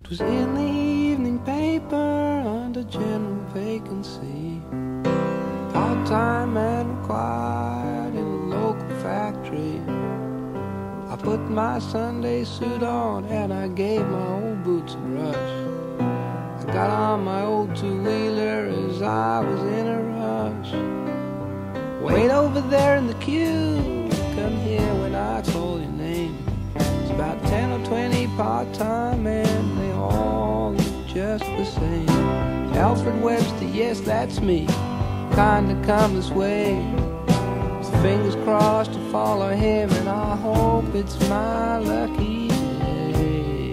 'Twas in the evening paper under general vacancy, part-time man required in a local factory. I put my Sunday suit on and I gave my old boots a brush. I got on my old two-wheeler as I was in a rush. Wait over there in the queue, come here when I call your name. It's about 10 or 20 part-time men, they all look just the same. Alfred Webster, yes, that's me, kinda come this way. With fingers crossed to follow him, and I hope it's my lucky day.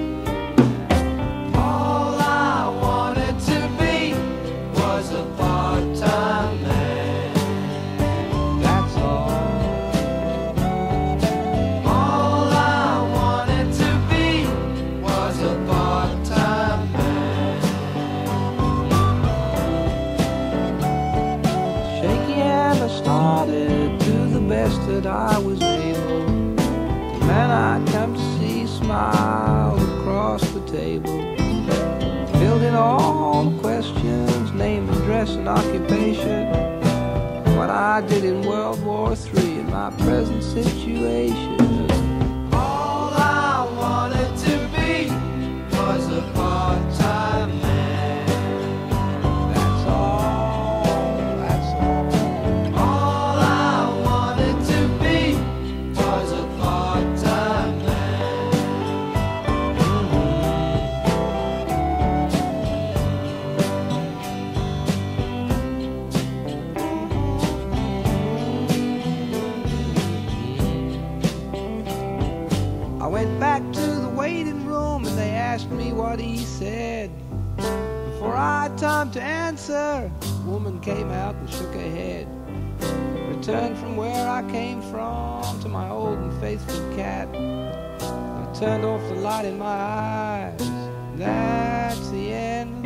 All I wanted to be was a part-time man. That's all. All I wanted to be was a part-time man. Shaky hand I started to the best that I was able. The man I'd come to see smiled across the table. Filled in all the questions, name, address, and occupation. What I did in World War III and my present situation. All I wanted to be was a part-time man. That's all, that's all. All I wanted to be was a part-time man. I went back to the waiting room and they asked me what he said. Before I had time to answer, a woman came out and shook her head. Returned from where I came from to my old and faithful cat. I turned off the light in my eyes. That's the end